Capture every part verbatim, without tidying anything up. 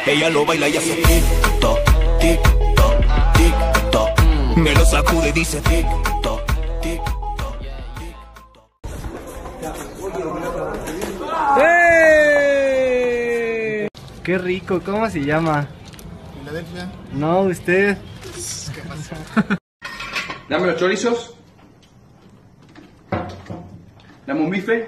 Ella lo baila y hace tic-toc, tic-toc, tic-toc. Me lo sacude y dice tic-toc, tic-toc, tic-toc. ¡Eh! ¡Qué rico! ¿Cómo se llama? Filadelfia. No, usted. ¿Qué pasa? Dame los chorizos. Dame un bife.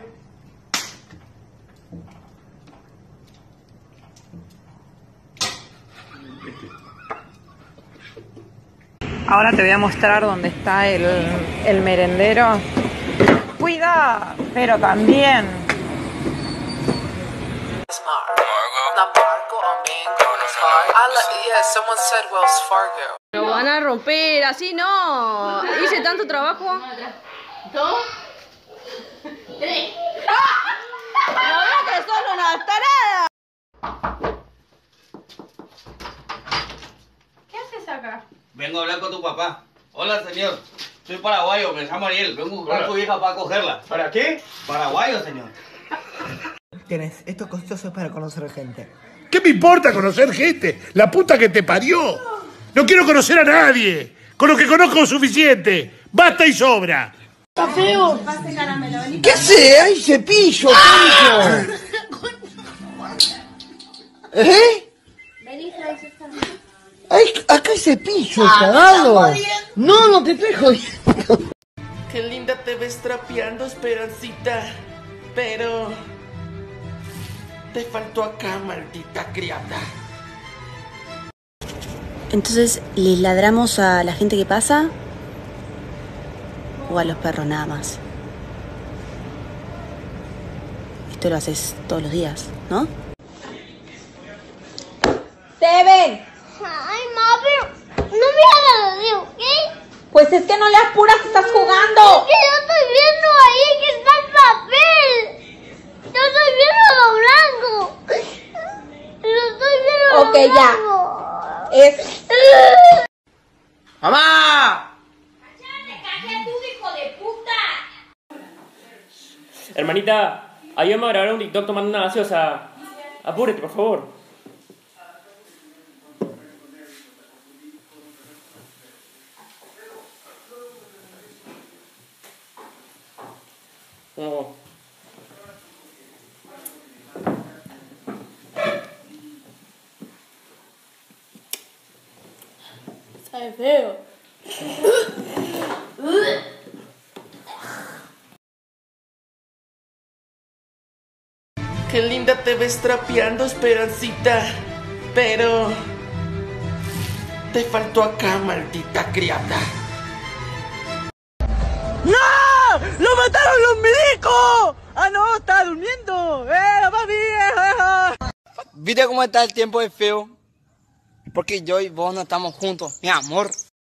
Ahora te voy a mostrar dónde está el, el merendero. Cuida, pero también. Lo van a romper, así no. Hice tanto trabajo. Dos, tres. No veo que son unas taradas. ¿Qué haces acá? Vengo a hablar con tu papá. Hola, señor. Soy paraguayo, me llamo Ariel. Vengo a buscar a tu hija para cogerla. ¿Para qué? Paraguayo, señor. Tienes, esto costoso es para conocer gente. ¿Qué me importa conocer gente? La puta que te parió. No quiero conocer a nadie. Con lo que conozco es suficiente. Basta y sobra. Está feo. Pase caramelo, vení. ¿Qué hace? ¡Ay, cepillo, ¡Ah! ¿Eh? Vení, trae su caramelo. Ay, acá hay cepillo, cagado. No, no te estoy jodiendo. Qué linda te ves trapeando, Esperancita. Pero te faltó acá, maldita criada. Entonces, ¿le ladramos a la gente que pasa? ¿O a los perros nada más? Esto lo haces todos los días, ¿no? ¡Steven! Ay, ma, pero no me hagas así, ¿ok? Pues es que no le apuras, estás jugando. Es que yo estoy viendo ahí que está el papel. Yo estoy viendo lo blanco. Yo estoy viendo lo Ok, ya. blanco. Es... ¡Mamá! Hermanita, ayúdame a grabar un TikTok tomando una gaseosa. Apúrate, por favor. Oh. Sabe feo. Qué linda te ves trapeando, Esperancita. Pero te faltó acá, maldita criada. ¡No! ¡Lo mataron los médicos! ¡Ah, no! ¡Estaba durmiendo! ¡Eh, papi! ¡Eh! ¿Viste cómo está el tiempo de feo? Porque yo y vos no estamos juntos, mi amor.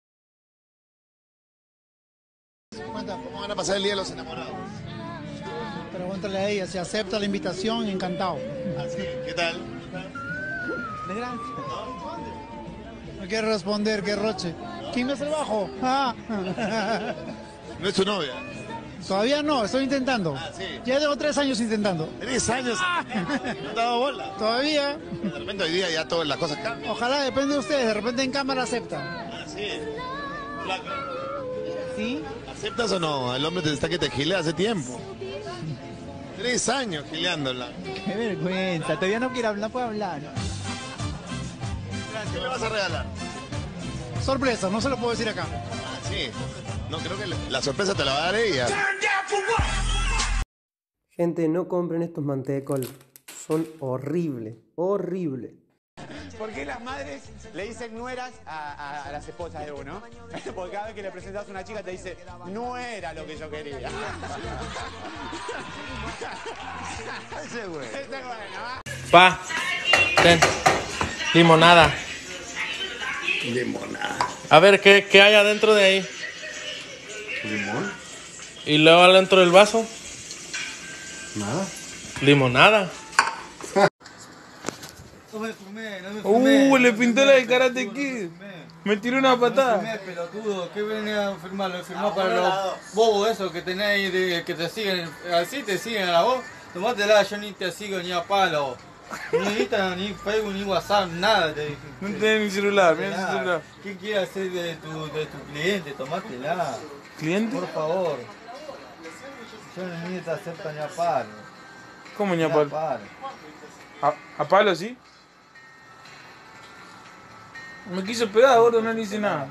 ¿Cómo van a pasar el día de los enamorados? Pregúntale a ella, si acepta la invitación, encantado. Ah, sí. ¿Qué tal? De gracia. No quiere responder, qué roche. ¿Quién me hace el bajo? Ah. ¿No es tu novia? Todavía no, estoy intentando. Ah, sí. Ya llevo tres años intentando. ¿Tres años? ¿No te has dado bola? Todavía. De repente hoy día ya todas las cosas cambian. Ojalá, depende de ustedes. De repente en cámara acepta. Ah, sí. Flaco. ¿Sí? ¿Aceptas o no? El hombre te está que te gilea hace tiempo. Tres años gileándola. Qué vergüenza. Todavía no quiere hablar, no puede hablar. ¿Qué le vas a regalar? Sorpresa, no se lo puedo decir acá. Ah, sí. No, creo que la sorpresa te la va a dar ella. Gente, no compren estos mantecol. Son horribles, horribles. ¿Por qué las madres le dicen nueras a, a, a las esposas de uno? Porque cada vez que le presentas a una chica te dice, no era lo que yo quería. Ese güey. Ese es bueno. Pa, ten, limonada. Limonada. A ver, ¿qué, qué hay adentro de ahí? ¿Limón? ¿Y luego adentro del vaso? Nada. Limonada. No me fumé, no me fumé. Uh, le pintó la de Karate Kid. Me tiró una patada. No me fumé, pelotudo. ¿Qué venía a firmar? Lo firmó para los bobos esos que tenéis, de, que te siguen, así te siguen a la voz. Tomátela, yo ni te sigo ni a palo. Ni Instagram, ni Facebook, ni WhatsApp, nada te dije. No tenés ni celular, mirá ese celular. ¿Qué quieres hacer de tu, de tu cliente? Tomátela. ¿Cliente? Por favor. Yo no necesito aceptar ni a palo. ¿Cómo ni a Ni palo? ¿A, a palo sí? Me quiso pegar, gordo, no le hice nada.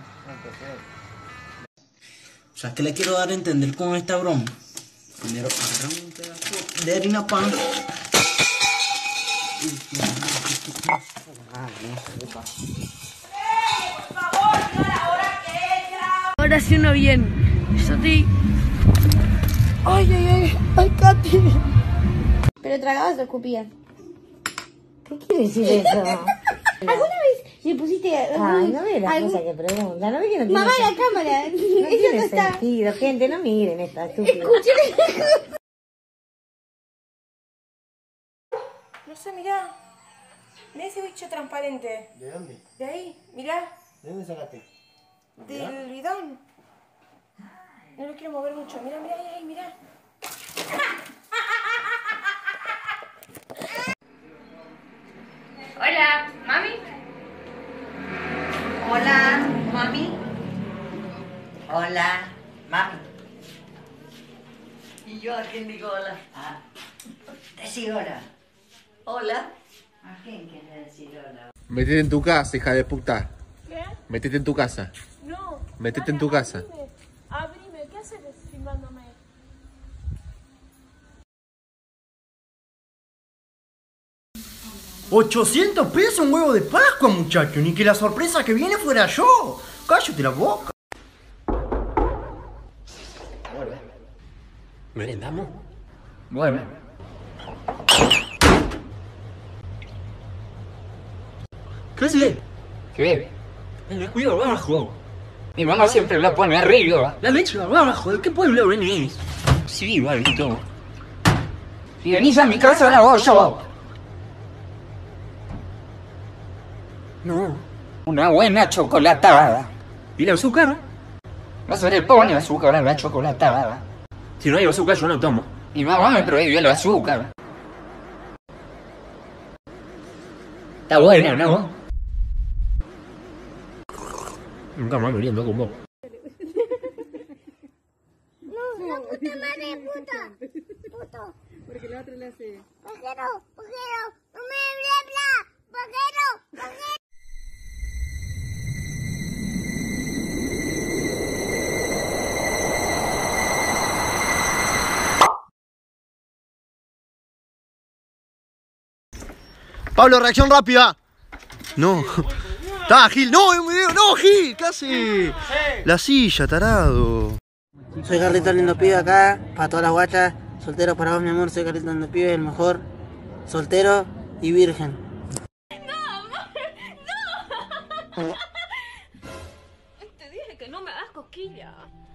O sea, ¿qué le quiero dar a entender con esta broma? Primero agarramos un pedazo de harina pan. Ahora sí uno bien. Yo estoy... Ay, ay, ay, ay, Katy. Pero tragabas o escupías. ¿Qué quiere decir eso? ¿Alguna vez le pusiste... Ay, no ve la algún- cosa que pregunta, no ve que no tiene Mamá, la sentido. cámara. No Eso tiene no está. sentido, gente, no miren esta estúpida. No sé, mirá. Mirá ese bicho transparente. ¿De dónde? De ahí, mirá. ¿De dónde sacaste? Del bidón. No lo quiero mover mucho. Mirá, mirá, ahí, ahí, mirá. Hola, mami. Hola, mami. Hola, mami. Y yo a quién digo hola. Ah, decí hola. Hola. ¿A quién quieres decir hola? Métete en tu casa, hija de puta. ¿Qué? Métete en tu casa. No. Métete en tu casa. Abrime. Abrime. ¿Qué haces filmándome? ochocientos pesos un huevo de Pascua, muchacho. Ni que la sorpresa que viene fuera yo. Cállate la boca. ¿Merendamos? Bueno. ¿Qué haces? ¿Qué? El cuidado abajo. Mi mamá siempre la pone arriba. La leche abajo, ¿de qué pueblo venís? Sí, maldito. Si venís a mi casa, la hago yo. No. Una buena chocolatada. ¿Y la azúcar? No se le pone azúcar a la chocolatada. Si no hay azúcar, yo no tomo. Mi mamá me prohibió el azúcar. Está buena, ¿no? Nunca más meriendo con vos. No, la puta madre, puta. Puto. Porque la otra le hace... Pajero, pajero, no me habla, pajero, pajero. Pablo, reacción rápida. No. Está, Gil. No, es un video. No, Gil. ¿Qué hace? La silla, tarado. Soy Carlito Lindo Pibe acá, para todas las guachas. Soltero para vos, mi amor. Soy Carlito Lindo Pibe, el mejor. Soltero y virgen. Te dije que no me hagas cosquillas.